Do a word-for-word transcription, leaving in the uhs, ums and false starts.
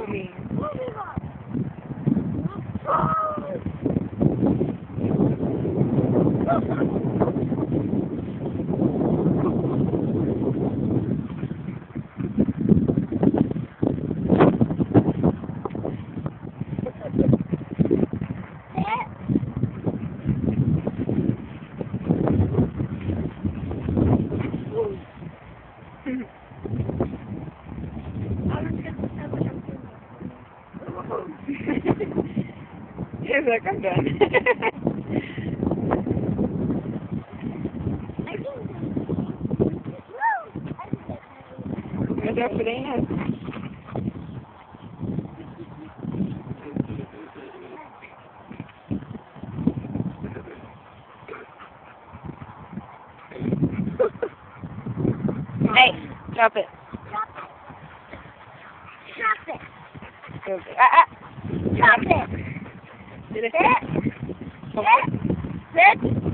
me. He's like, I'm done. Watch out for the ants. Hey, drop it. Drop it. Drop it. Ah, ah. Drop it. Did it Sit. fit? Sit. Sit.